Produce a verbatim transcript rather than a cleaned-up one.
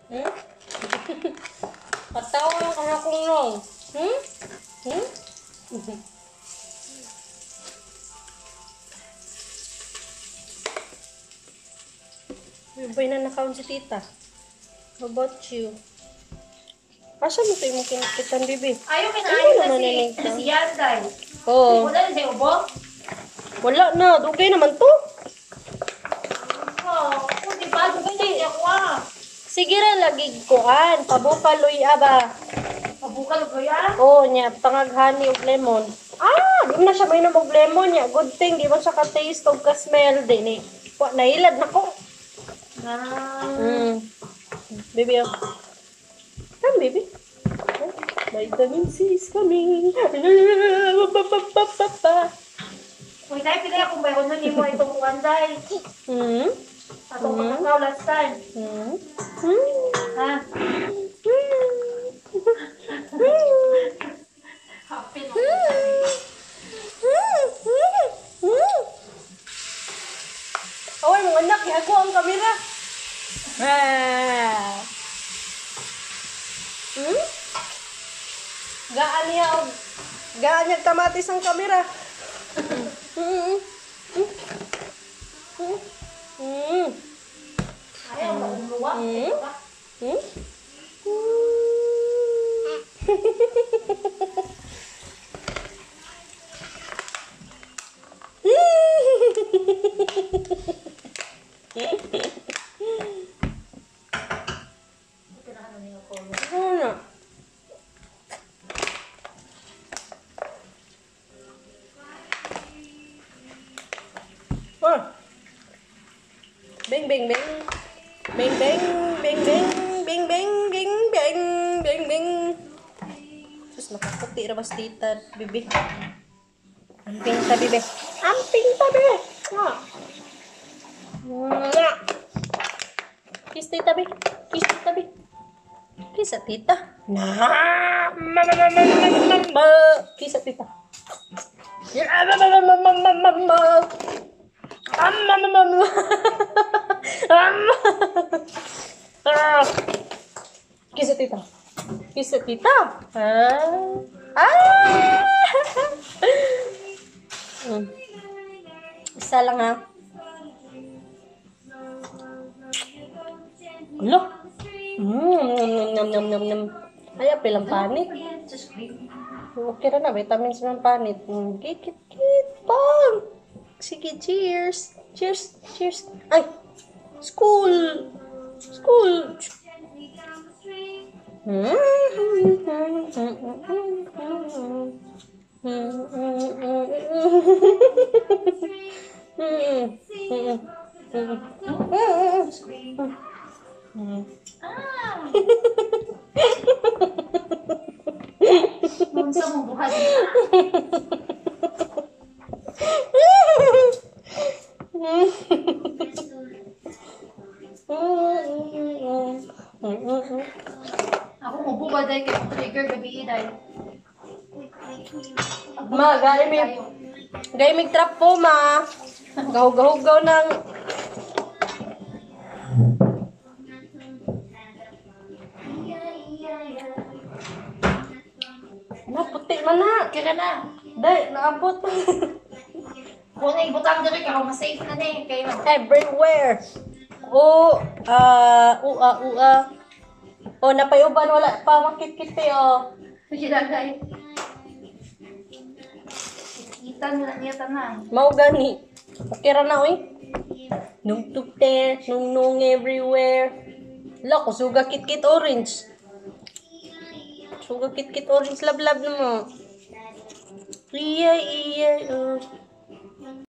Hmm? Patawa ka na kung nung. Hmm? Hmm? May na nakaon si tita. How about you? Asa mo ito yung kinakitan, bibi? Ayaw kinaayos na si, si Yanday. Oo. Wala na siya ubo? Wala na. Dugay naman to. Oo. Oh, diba? Dugay na siya ko ah. Sige ra, lagi kuan. Pabukaloy aba. Pabukaloy ah? Oo, niya. Pangaghani og lemon. Ah! Di na siya may namog lemon niya. Good thing. Di mo siya ka-taste o ka-smell. Di ni. Nailad na ko. Ah. Mm. Baby, oh. Come, baby. Oh, vitamin C is coming. Uy, tayo pila kung bayo nun mo itong Wanday. Hmm? Atong pagkakaw last time. Hmm? Ha? Happy na. Away, mga anak, ihago ang kamera. Ah. Hmm? Gaan niya, gaan niya kamatis ang kamera. Hmm. Hmm. Hmm. Hmm. Ayaw, maumluwa. Hmm? Hmm? Ano? Oh. Bing bing bing. Bing bing bing bing bing bing bing bing bing bing. Sus, nakaputi ra bas tita, bibi. Amping ta, bibi. Amping ta, bibi. Ah. Mwah. Kiss tita, bibi. Kiss tita, bibi. Kiss sa tita. Na. Mama mama mama mama. Kiss sa tita. Ya mama mama mama mama. Amma mama mama. Amma. Ah. Kiss sa tita. Kiss sa tita. Ah. Ah. Hmm. Isa lang ha. Lo. Mm, nam nam nam nam. Ay, apilang panit. Okay na na, vitamins ng panit. Mm, kit, kit, kit, pang. Sige, cheers. Cheers, cheers. Ay, school. School. Hmm. Hmm. Ah! Munsa mo buhat na. Ako mo bubat dahil kaya trigger gabi dahil. Ma, gaya mi. Gaya mi trap po, ma. Gahug-gahugaw ng... Na, puti man na. Kaya na. Day, naabot. Kung naibutang diri ka, mas-safe na na eh. Kaya na. Everywhere. O, ah, ua, ua. O, napayuban, wala pa makit-kit oh. Sila guys. Kita nila niya tanan. Mau gani. Okay ra na, oy. Nung tupte, nung nung everywhere. La, ko suga kit-kit orange. Suga kit-kit orange, lab-lab na mo. Iya, iya, oh.